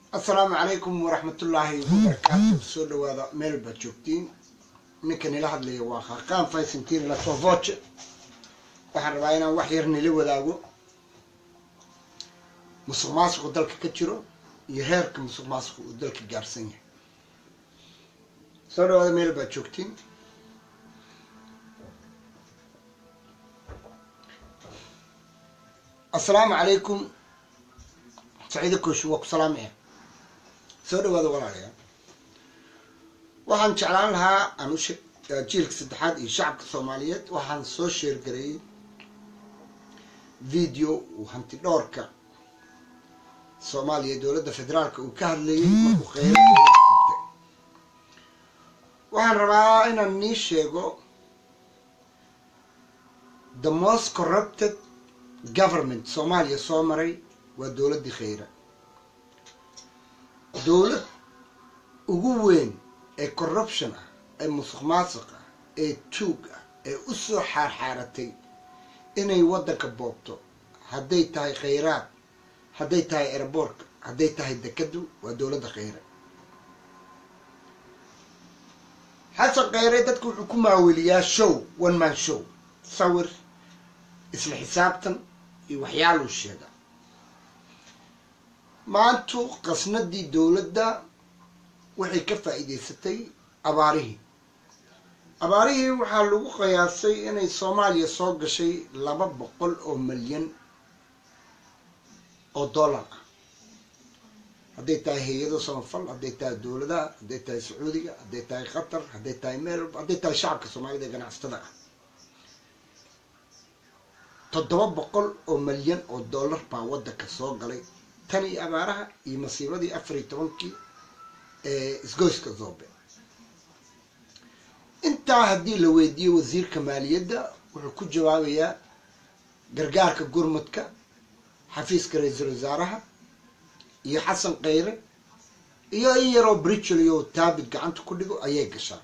السلام عليكم ورحمة الله وبركاته. سو دواada meel baad joogtiin. ninka nila hadlaya waa Khaqaan Faysantiin la soo voce. waxaan rabaa inaan wax yar nila wadaago musuqmaasuqa dalka ka jiro iyo heerka musuqmaasuqa uu dalka gaarsan yahay. soo dhawaada meel baad joogtiin. السلام عليكم. سعيدكم شو سلام ايه soo dhawaada walaalayaal. waxaan jeclaan lahaa anu jiilka saddexaad iyo shacabka Soomaaliyeed waxaan soo sheer gareeyay video uu hanti dhowrka Soomaaliya dowladda federaalka uu ka hadlayay markuu qeybta qabtay. waxaan rabaa inaan nii sheego the most corrupted government Soomaaliya soo maray waa dowladda kheyra. dowlad ugu weyn ee corruption ah ee musuqmaasuq ah ee tuug ah ee u soo xaarxaaratay inay waddanka boobto hadday tahay kheyraad hadday tahay airportka hadday tahay dekadu waa dowladda kheyra. xasan kheyre dadku wuxuu ku maaweliyaa show one man show sawir isla xisaabtan iyo waxyaaluu sheega. maantu qasnadii dowladda waxay ka faa'iidaysatay abaarihii waxaa lagu qiyaasay inay Soomaaliya soo gashay 200 milyan oo dollar ah. hadday tahay hay'ado samafal, hadday tahay dowladda, hadday tahay Sacuudiga, hadday tahay Qatar, hadday tahay meel, hadday tahay shacabka Soomaalida ganacsatada ah. 700 milyan oo dollar baa waddanka soo galay tan iyo abaaraha iyo masiibadii 14 isgoyska Zobe. intaa haddii la weydiiyo wasiirka maaliyadda wuxuu ku jawaabayaa gargaarka gurmadka xafiiska ra'iisul wasaaraha iyo xasan kheyre iyo in yaroo bridgel iyo taabid gacanta ku dhigo ayay gashaa.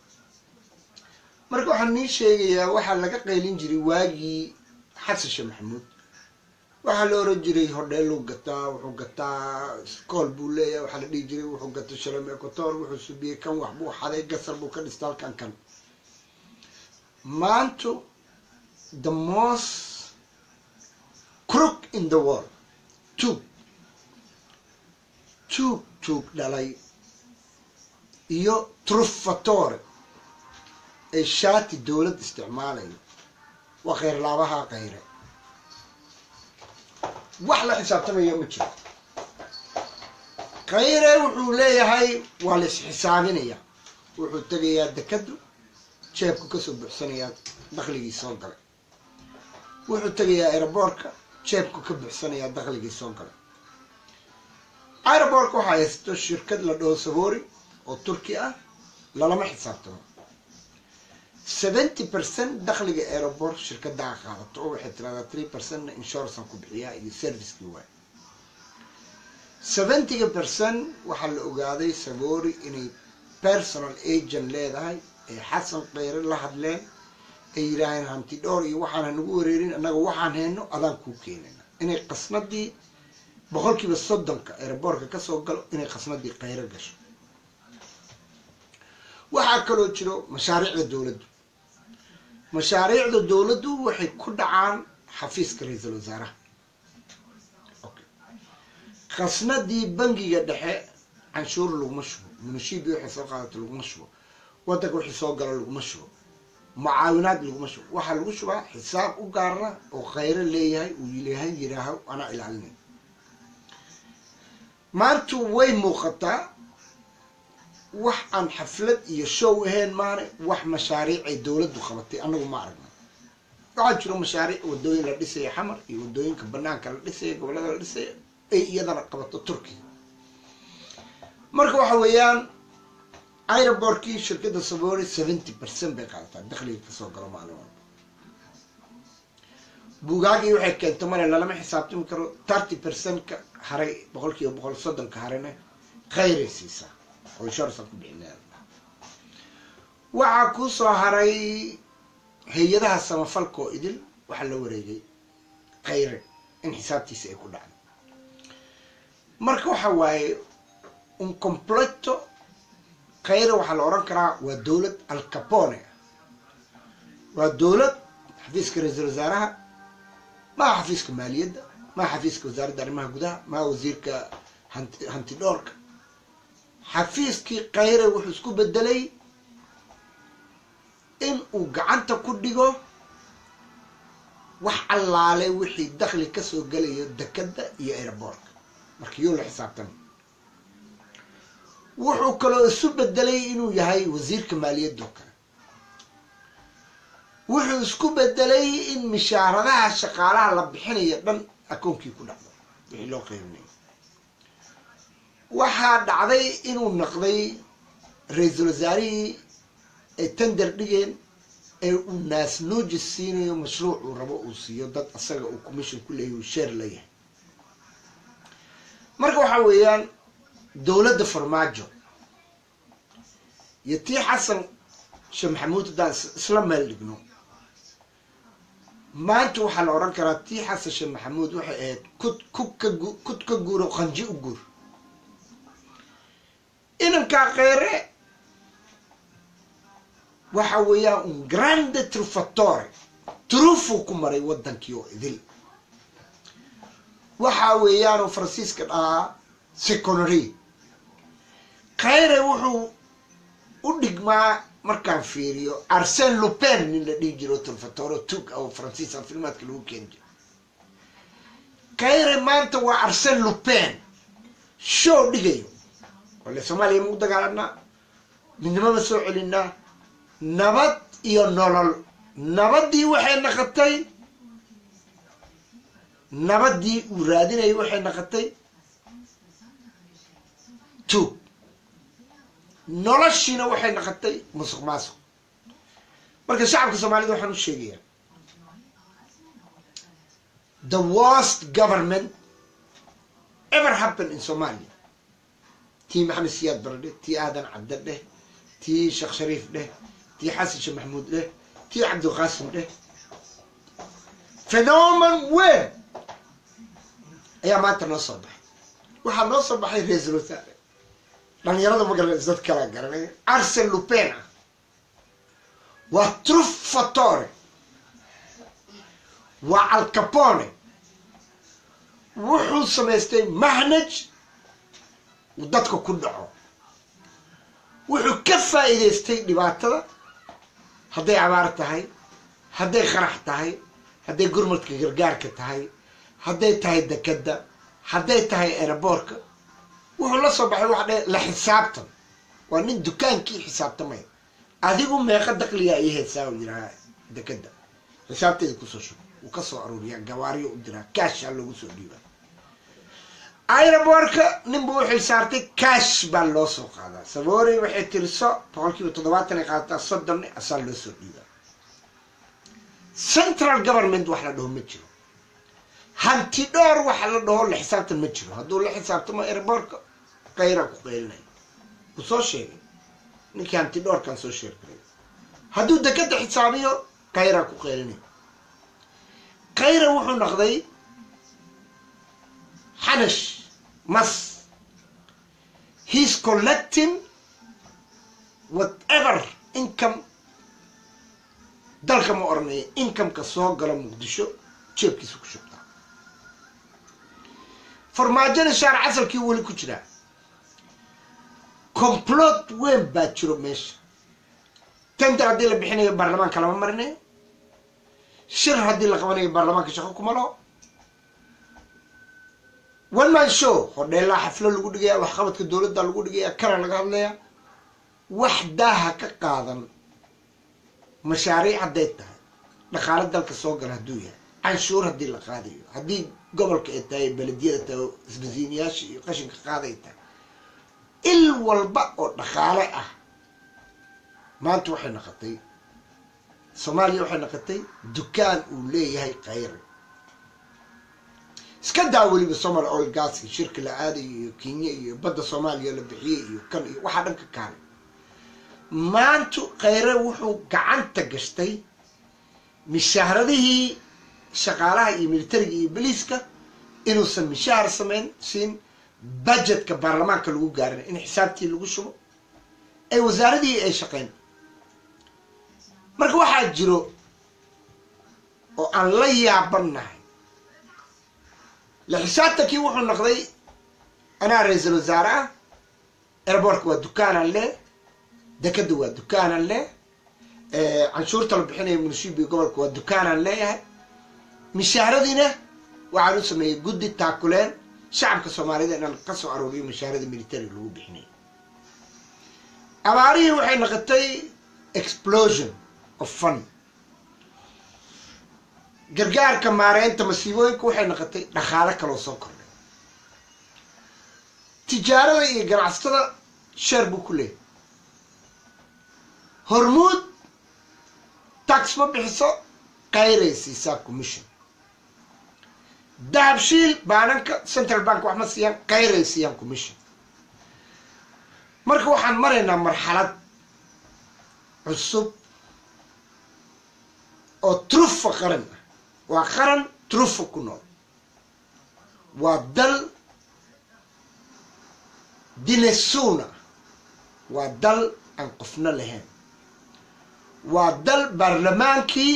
marka waxaan nii sheegayaa waxaa laga qaylin jiray waagii xasan sheekh maxamuud. waxaa la oran jiray hodheeluu gataa, wuxuu gataa iskool buu leeyahay, waxaa la dhihi jiray wuxuu gato shalom equator, wuxuu subiyey kan wax buu xaday, gasar buu ka dhistay halkan kan. maantu the most crook in the world tuug dhalay iyo truffatore ee shaati dowlad isticmaalayo waa kheyrlaabaha kheyre. wax la xisaabtamayo ma jiro. kheyre wuxuu leeyahay waa la isxisaabinaya, wuxuu tagayaa dekadu jeebku kasoo buuxsanayaa dakhligii soo galay, wuxuu tagayaa airportka jeebku ka buuxsanayaa dakhligii soo galay. airportka waxaa haysto shirkad la dhaho Saboori oo Turki ah, lalama xisaabtamo. 70% dakhliga airport shirkadaha qaadato oo waxay tiraahdaa 3% insurance ku bixiyaa iyo servicekii waay. 70% waxaa la ogaaday Saboori inay personal agent leedahay ee xasan kheyre la hadleen ay yiraahdeen hanti dhowr iyo waxaan nagu wareerin annaga waxaan hayno adaan kuu keenayna inay qasnadii 30% airportka ka soo galo inay qasnadii kheyre gasho. waxaa kaloo jiro mashaariicda dowladdu waxay ku dhacaan xafiiska ra'iisul wasaaraha. qasnadii bangiga dhexe canshuur laguma shubo, munishibi waxay soo qaadato laguma shubo, waddanka wixii soo gala laguma shubo, mucaawinaad laguma shubo. waxaa lagu shubaa xisaab u gaara oo kheyre leeyahay uu yiraaho anaa ilaalinay. maantu way muuqataa wax aan xaflad iyo show ahayn maane wax mashaariic ay dowladdu qabatay anagu ma aragno. waxaa jiro mashaariic wadooyin la dhisay xamar iyo wadooyinka banaanka la dhisay gobolada la dhisay ay iyadana qabato Turkiga. marka waxa weeyaan airportkii shirkadda Saboori 70% bay qaadataa dakhliga ka soo galo maalin walba. buugaagii waxay keentay male lalama xisaabtami karo. 30% ka haray 100% ka harayna kheyre siisaa oo insurance ku bixinaya. waxaa ku soo haray hay'adaha samafalka oo idil waxa la wareegay kheyre in xisaabtiisa ay ku dhacdo. marka waxa waaye un completo khayre waxaa la oran karaa waa dowlad Al Capone waa dowlad xafiiska ra'iisul wasaaraha ma xafiiska maaliyadda ma xafiiska wasaaradda arrimaha gudaha ma wasiirka hanti dhowrka xafiiskii khayre wuxuu isku bedelay in uu gacanta ku dhigo wax allaale wixii dakhli ka soo galayo dekada iyo airportka markii uu la xisaabtan wuxuu kaloo isu bedelay inuu yahay wasiirka maaliyadda kale wuxuu isku bedelay in mishaaradaha shaqaalaha la bixinayo dhan akoonkii ku dhacdo wixii loo qiimeeyay waxaa dhacday inuu noqday ra'iisul wasaarihii ay tender dhigeen ee uu naas nuuji siinayo mashruuc uu rabo uu siiyo dad asaga uu commission ku leeyahay uu share leeyahay marka waxa weeyaan dowladda farmaajo iyo tii xasan sheekh maxamuud haddaan isla meel dhigno maanta waxaa la oran karaa tii xasan sheekh maxamuud waxay ahayd kud ka guuro qanji u guur inankaa khayre waxa weeyaan un grande truffatore trufuu ku maray waddankii oo idil waxa weeyaanoo faransiiska dhahaa seconary khayre wuxuu u dhigmaa markaan fiiriyo Arsène Lupin nin la dhihi jiro truffatore tug oo faransiiska filmaadka lagu keeni jiro khayre maanta waa Arsène Lupin show dhigayo wala Soomaaliya mu dagaalanaa midnimada soo celinaa nabad iyo nolol nabadii waxay naqatay nabadii uu raadinayay waxay naqatay tug noloshiina waxay naqatay musuq maasuq marka shacabka Soomaalida waxaan u sheegayaa the worst government ever happened in Somalia tii Maxamed Siyaad Barre tii Aadan Cabdille tii Sheekh Shariif dheh tii Xasan Sheekh Maxamuud dheh tii Cabdul Qaasim dheh phenomenon weyn ayaa maanta noo soo baxay waxaa noo soo baxay ra'iisul wasaare dhalinyarada magaranaysa dad kala garanaya Arsène Lupin waa truffatore waa Al Capone wuxuu samaystay manhaj uu dadka ku dhaco wuxuu ka faa'iidaystay dhibaatada hadday abaar tahay hadday qarax tahay hadday gurmadka gargaarka tahay hadday tahay dekada hadday tahay airportka wuxuu la soo baxay waxa la xisaabtan waa nin dukaankii xisaabtamay adigu meeqa dakhliga ay haysaa uu yiraahdo dekada xisaabteeda ku soo shub uu ka soo aruuriyaa gawaariyo u diraa cash lagu soo dhiibaa airportka nin buu xilsaartay cash baa loo soo qaadaa Savoori waxay tiriso 70% ay qaataa 30 asal loo soo dhiibaa central government wax la dhaho ma jiro hanti dhowr wax la dhaho la xisaabtan ma jiro hadduu la xisaabtamo airportka khayre ku qeylnay u soo sheegay ninkii hanti dhowrkan soo sheegay hadduu dekada xisaabiyo khayre ku qeylnay khayre wuxuu noqday Hanish mas he's collecting whatever income dalka ma oranay income ka soo gala Muqdisho jeebkiisa ku shubta farmaajada shaar asalkii wali ku jira complot weyn baa jiro meesha tender haddii la bixinayo baarlamaanka lama marinayo shir haddii la qabanayo baarlamaanka shaqo kuma laho one man show hodheela xaflo lagu dhigaya wax qabadka dawladda lagu dhigaya kana laga hadlaya wax daaha ka qaadan mashaariic haday tahay dhaqaale dalka soo gal haduu yahay canshuur hadii la qaadayo hadii gobolka ay tahay baladiyada tahay isbasiiniyaasha iyo qashinka qaadayta il walba oo dhaqaale ah maanta waxay noqotay Soomaaliya waxay noqotay dukaan uu leeyahay Khayre iska daawali Soomaali oil gas shirka la aaday iyo Kenya iyo badda Soomaaliya la bixiyay iyo kan iyo waxa dhanka kale maanta Khayre wuxuu gacanta gashtay mishaaradihi shaqaalaha iyo militariga iyo booliiska inuu san mishaar sameyn siin budgetka baarlamaanka lagu gaarina in xisaabtii lagu shubo ay wasaaradii ay shaqeyn. marka waxaa jiro oo aan la yaabanahay la xisaabtankii wuxuu noqday anaa ra-iisul wasaare ah, airportka waa dukaanan leh, dekada waa dukaanan leh, canshuurta la bixinaya munishibiga gobolka waa dukaanan leeyahay. mishaaradiina waxaan u sameeyey guddi taakuleen shacabka soomaalida inaan ka soo arooriyo mishaaradii military lagu bixinay. abaarihii waxay noqotay explosion of fun. gargaarka maareynta masiibooyinka waxay noqotay dhaqaale kaloo soo kordhay. tijaarada iyo ganacsatada sheer buu ku leeyahay. hormuud tax ma bixiso, qayray siisaa commission. dahabshiil baananka central bank wax ma siiyaan, qayray siiyaan commission. marka waxaan maraynaa marxalad cusub oo trufa qaran ah. waa qaran trufa ku nool. waa dal dinesuna. waa dal aan qofna lahayn. waa dal baarlamaankii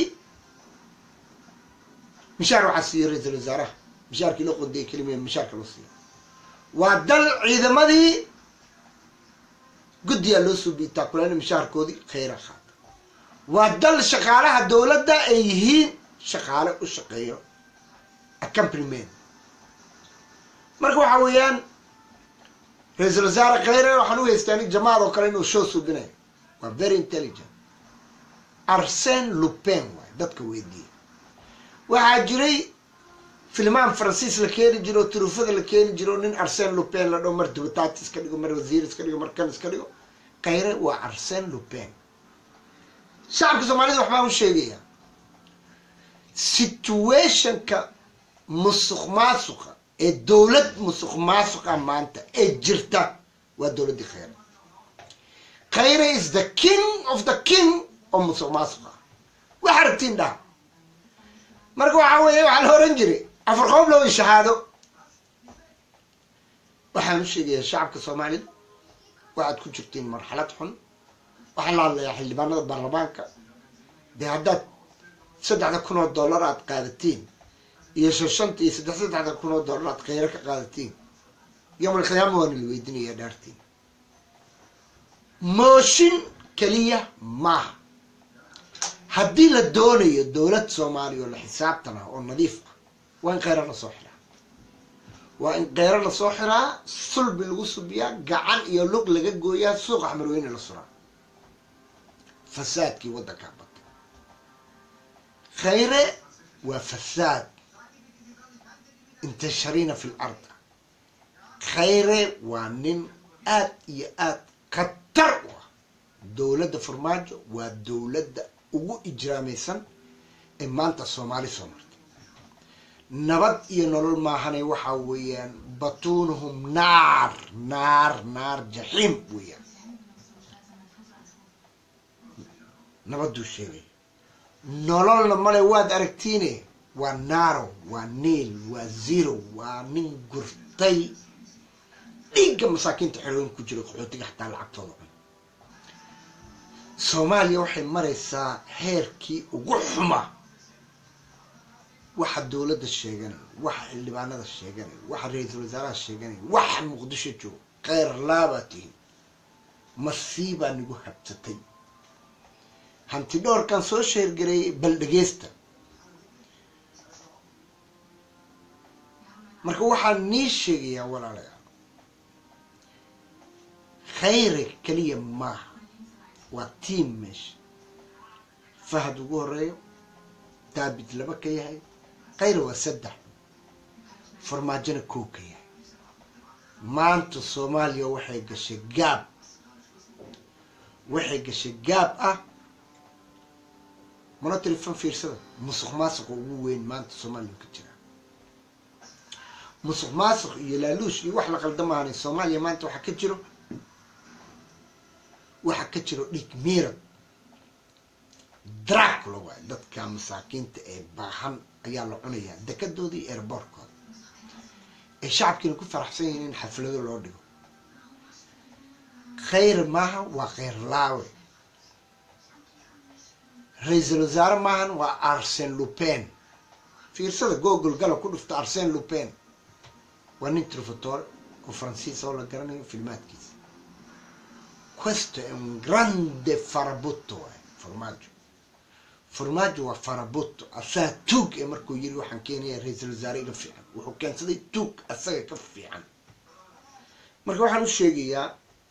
mishaar waxaa siiya ra-iisul wasaaraha, mishaarkii loo qodiyay kelimaya mishaarka loo siiya. waa dal ciidamadii guddiyaa loo soo biitaa kuleena mishaarkoodii khayra qaata. waa dal shaqaalaha dowladda ay yihiin shaqaale u shaqeeyo accompaniment. marka waxaa weeyaan ra-iisul wasaare khayre waxaan u haystaan jamaad oo kale inuu show suubinayo. waa very intelligent. Arsène Lupin waay dadka weydiiyey. waxaa jiray filmaan faransiis la keeni jiro, turufada la keeni jiro, nin Arsène Lupin la dhao, mar dibataati iska dhigo, mar wasiir iska dhigo, mar kan iska dhigo. khayre waa Arsène Lupin. shacabka soomaalida waxbaa u sheegaya situationka musuq maasuqa ee dowlad musuq maasuqa maanta ee jirta waa dowladdii khayre. khayre is the king of the king oo musuq maasuqa. waxa rabtiin dhaha. marka waxaa weeye waxaa la oran jiray afar qoob loo shahaado. waxaan u sheegayaa shacabka soomaalida waxaad ku jirtiin marxalad xun. waxaan la hadlayaa xildhibaanada baarlamaanka. dee haddaad $3,000 aad qaadatiin iyo shanta iyo $3,000 aad khayre ka qaadatiin, yowmal qiyaama waana la weydinaya dhaartiin. mooshin keliya maaha. haddii la doonayo dowlad soomaaliya oo la xisaabtan ah oo nadiif ah, waa in khayre lasoo xiraa. waa in khayre lasoo xiraa, sulbi lagu subiyaa, gacan iyo lug laga gooyaa, suuq axmarweyne la suraa. fasaadkii waddankaa batay. khayre waa fasaad intashariina fi lard. khayre waa nin aad iyo aad khatar u ah. dowladda farmaajo waa dowladda ugu ijraamaysan ee maanta soomaali soo martay. nabad iyo nolol maahanay waxaa weeyaan batuunuhum naar naar naar jaxiim weeyaan. nabaduu sheegay. nololna male waad aragtiine waa naaro, waa niil, waa zero. waa nin gurtay dhiigga masaakiinta xerooyin ku jira, qaxootiga xataa lacagtooda cun. soomaaliya waxay maraysaa heerkii ugu xuma. waxa dowladda sheeganay, waxa xildhibaanada sheeganay, waxa ra-iisul wasaaraha sheeganay, waxa muqdisho joogo khayr laabaa tihin. masiibaa nigu habsatay. hanti dhowrkan soo sheergareeyay bal dhegeysta. marka waxaan nii sheegayaa walaalayaal, khayre keliya maaha, waa tiim meesha. fahad ugu horeeyo, daabid 2 ka yahay, khayre waa 3, farmaajona 1 ka yahay. maanta soomaaliya waxay gashay gaab. waxay gashay gaab ah mana telefon fiirsada. musuq maasuq ugu weyn maanta soomaaliya ka jira. musuq maasuq iyo laaluush iyo wax la qaldamaanay soomaaliya maanta waxa ka jiro dhiig miirad. Dracula waay. dadka masaakiinta ee baahan ayaa la cunayaa dekadoodii airportkooda. شعبكين كل فرح سنين حفلة لوديو خير معها وغير لاوي رئيس الوزراء معها وأرسن لوبين في رسالة جوجل قالوا كله في أرسن لوبين وننترو فطور وفرانسيس ولا قرني في الماتكيس questo è un grande farabutto formaggio waa farabutto asaa tuug ee markuu yiri waxaan keenayaa ra'iisul wasaare iga fiican wuxuu keensaday tuug asaga ka fiican marka waxaan u sheegayaa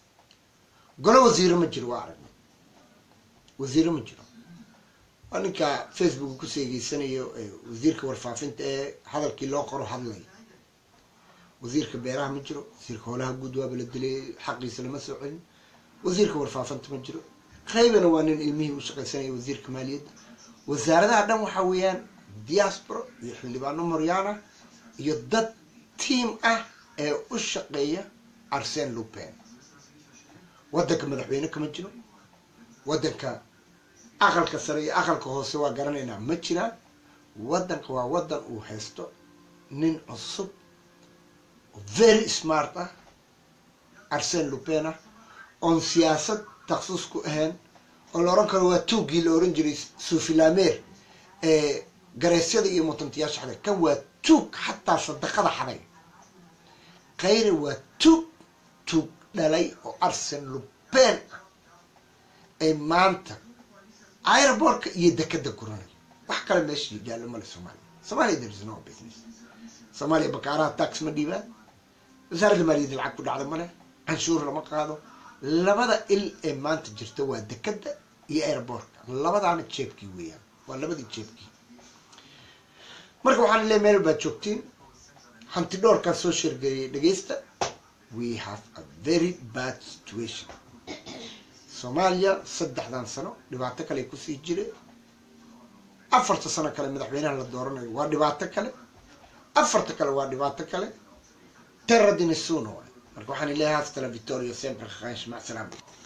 golo wasiir ma jiro waa arag wasiir ma jiro aninka Facebook ku seegeysanayo wasiirka warfaafinta ee hadalkii loo qoro hadlay wasiirka beeraha ma jiro wasiirka howlaha guud waa la dilay xaqiisa lama soo celin wasiirka warfaafinta ma jiro qaybana waa nin ilmihii u shaqaysanaya wasiirka maaliyadda wasaaradaha dhan waxa weeyaan diaspora iyo xildhibaano Maryaana iyo dad team ah ee u shaqeeya Arsène Lupin wadanka madaxweyne kama jiro wadanka aqalka sare iyo aqalka hoose waa garanaynaa ma jiraan wadanka waa wadan uu haysto nin cusub very smart ah Arsène Lupin on siyaasad تخصص كهان ولوران كانوا واتوجي لوران جريس سوفيلامير جريسيا دي متنتياش حدا كان واتوك حتى صدقة حدا غير واتوك دالي أو أرسن لوبين أي مانتا ايربورك يدكد كورونا وحكى لما يشي قال لما الصومالي there is no business صوماليا بكارات تاكس مديبان وزارة المالية العقود على ماله عنشور لما قادوا labada il ee maanta jirta waa dekada iyo airportka labadaana jeebkii weeyaan waa labadii jeebkii marka waxaan leeyahay meel baad joogtiin hanti dhowrka soo shirgeeyay dhageysta we have a very bad situation Soomaaliya 3 sano dhibaato kale ku sii jiray 4 sano kale madaxweynaha la dooranayo waa dhibaato kale 4 kale waa dhibaato kale terra di nessuno marka waxaan leeyahay hasta la vittoria sempre khaash ma salaam